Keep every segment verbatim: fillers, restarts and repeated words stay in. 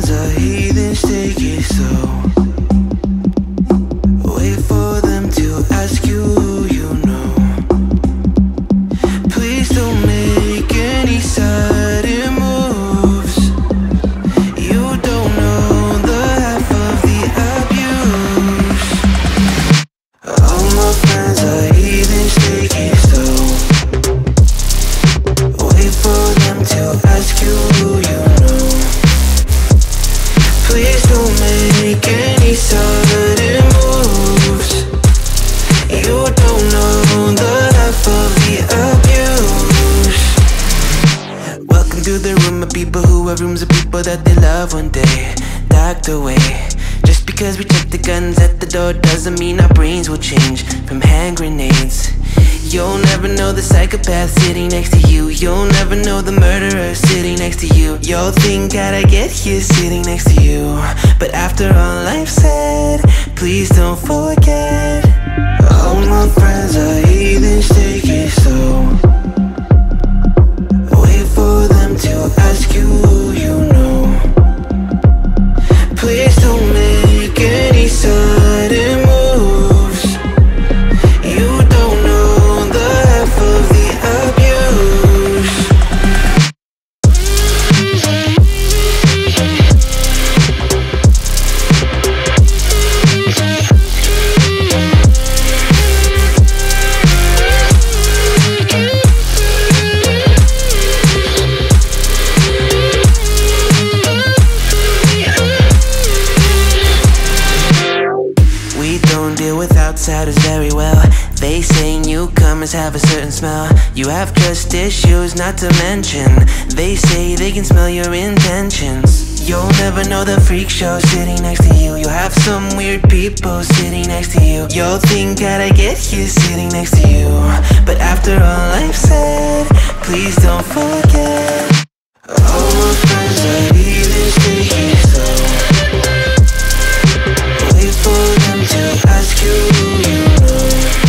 friends are heathens, take it slow. Wait for them to ask you who you know. Please don't make any sudden moves. You don't know the half of the abuse. All my friends are heathens, take it slow. Wait for them to ask you who you know. Please don't make any sudden moves. You don't know the half of the abuse. Welcome to the room of people who have rooms of people that they love one day docked away. Just because we check the guns at the door doesn't mean our brains will change from hand grenades. You'll never know the psychopath sitting next to you. You'll never know the murderer sitting next to you. You'll think I'd get here sitting next to you, but after all I've said, please don't forget. All my friends are heathens, take it slow. Wait for them to ask you who you know. Please don't make any sudden moves. You don't know the half of the abuse. We don't deal with outsiders very well. They say newcomers have a certain smell. You have trust issues, not to mention they say they can smell your intentions. You'll never know the freak show sitting next to you. You'll have some weird people sitting next to you. You'll think I'd get here sitting next to you, but after all I've said, please don't forget. All my friends are heathens, take it slow. Wait for them to ask you who you know.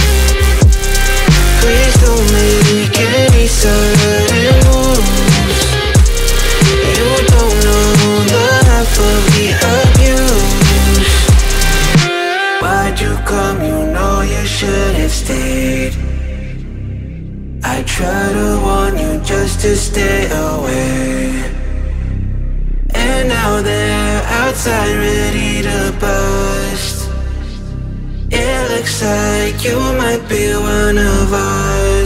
Please don't make any sudden moves. You don't know the half of the abuse. Why'd you come? You know you should have stayed. I try to warn you just to stay away, and now they're outside ready to bust. It looks like you might be one of us.